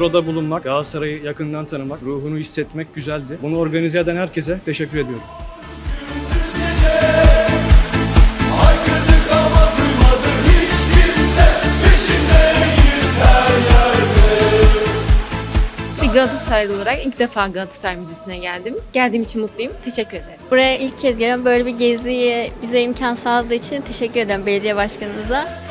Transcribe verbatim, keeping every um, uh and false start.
burada bulunmak, Galatasaray'ı yakından tanımak, ruhunu hissetmek güzeldi. Bunu organize eden herkese teşekkür ediyorum. Bir Galatasaraylı olarak ilk defa Galatasaray Müzesi'ne geldim. Geldiğim için mutluyum. Teşekkür ederim. Buraya ilk kez gelen böyle bir geziye bize imkan sağladığı için teşekkür ederim belediye başkanımıza.